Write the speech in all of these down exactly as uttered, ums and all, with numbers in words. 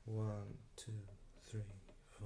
One, two, three, four.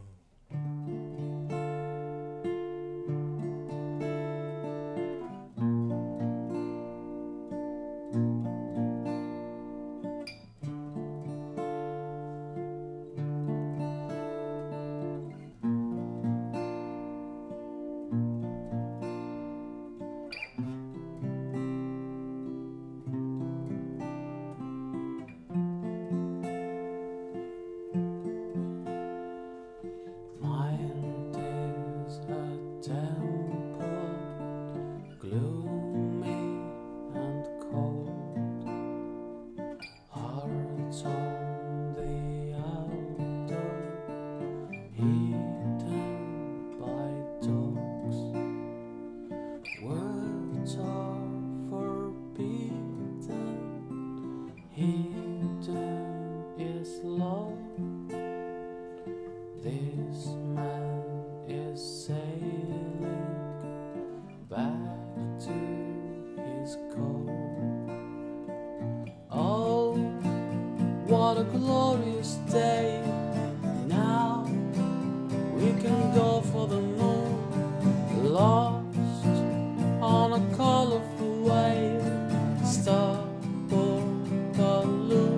Gloomy and cold, hearts on the altar, eaten by dogs. Words are forbidden, hidden is love. This man is sailing back to his cove. Oh, what a glorious day! Now we can go for the moon, lost on a colourful wave, starboard balloon.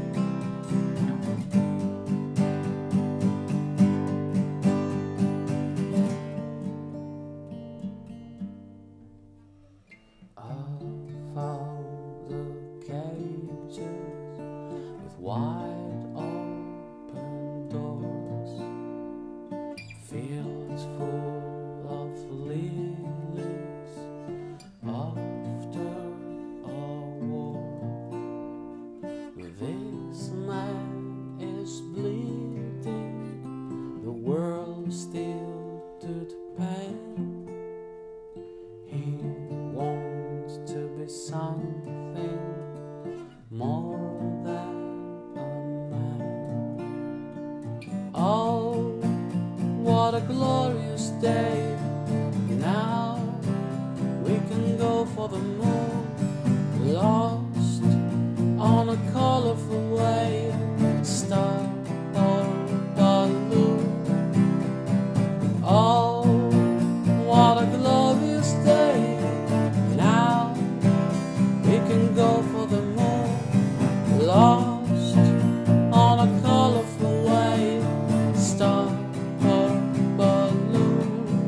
Wide open doors, fields full of lillies after a war. This man is bleeding, the world still deadpan. He wants to be something more than oh, what a glorious day! Now we can go for the moon, lost on a colourful wave, star or balloon. Oh, what a glorious day! Now we can go for the moon, lost on a colourful wave, star or balloon.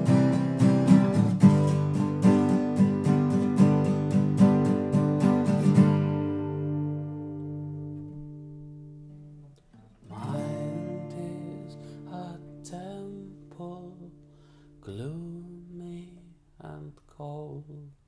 Mind is a temple, gloomy and cold.